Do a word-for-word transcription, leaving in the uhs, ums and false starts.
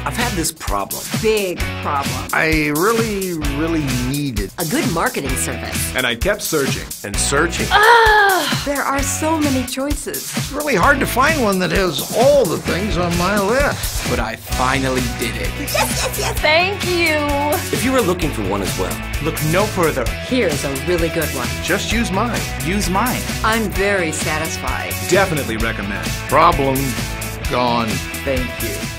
I've had this problem. Big problem. I really, really needed a good marketing service. And I kept searching and searching. Ah! There are so many choices. It's really hard to find one that has all the things on my list. But I finally did it. Yes, yes, yes. Thank you. If you are looking for one as well, Look no further. Here's a really good one. Just use mine. Use mine. I'm very satisfied. Definitely recommend. Problem gone. thank you.